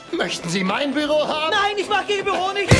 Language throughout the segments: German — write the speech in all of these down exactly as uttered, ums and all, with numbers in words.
Möchten Sie mein Büro haben? Nein, ich mag Ihr Büro nicht.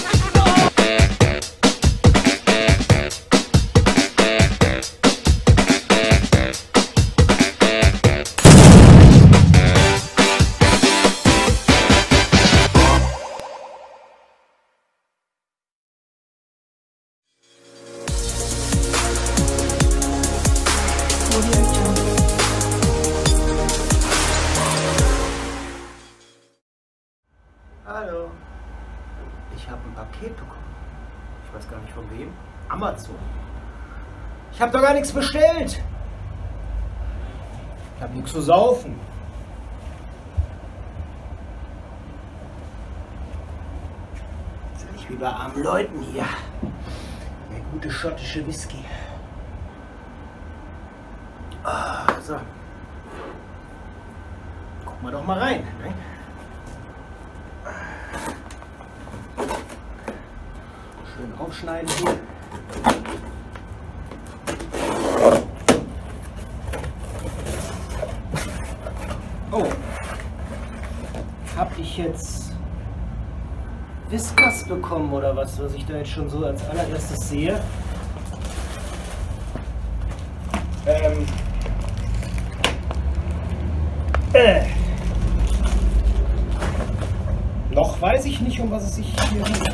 Hallo. Ich habe ein Paket bekommen. Ich weiß gar nicht von wem. Amazon. Ich habe doch gar nichts bestellt. Ich habe nichts zu saufen. Das ist nicht wie bei armen Leuten hier. Der gute schottische Whisky. Ah, so. Gucken wir doch mal rein. Ne? Schön aufschneiden hier. Oh. Hab ich jetzt Whiskas bekommen oder was, was ich da jetzt schon so als allererstes sehe? Ähm. Äh. Noch weiß ich nicht, um was es sich hier handelt.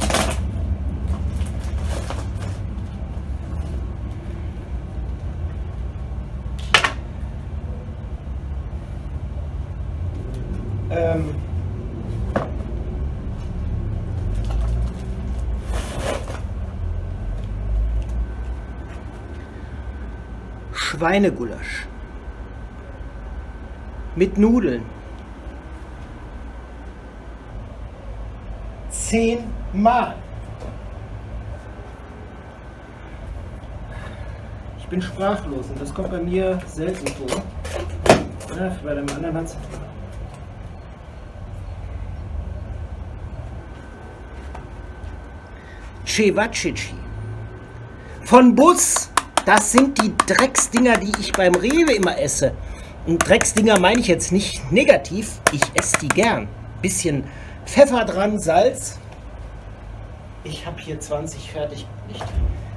Ähm. Schweinegulasch. Mit Nudeln. Zehnmal. Ich bin sprachlos und das kommt bei mir selten vor. Ja, bei dem anderen hat's. Cevacici. Von Bus. Das sind die Drecksdinger, die ich beim Rewe immer esse. Und Drecksdinger meine ich jetzt nicht negativ. Ich esse die gern. Bisschen Pfeffer dran, Salz. Ich habe hier zwanzig fertig. Nicht.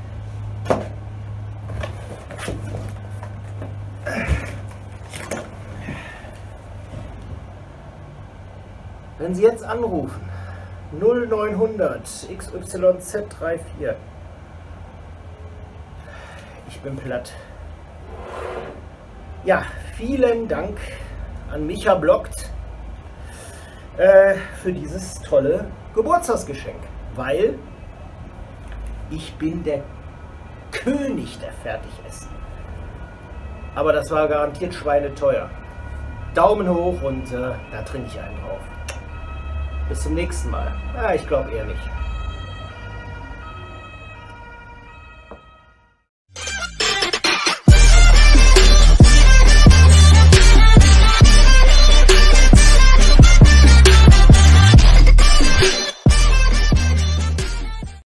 Wenn Sie jetzt anrufen, null neunhundert X Y Z vierunddreißig. Ich bin platt. Ja, vielen Dank an Micha Blockt äh, für dieses tolle Geburtstagsgeschenk, weil ich bin der König der Fertigessen. Aber das war garantiert schweineteuer. Daumen hoch und äh, da trinke ich einen drauf. Bis zum nächsten Mal. Ja, ich glaube eher nicht.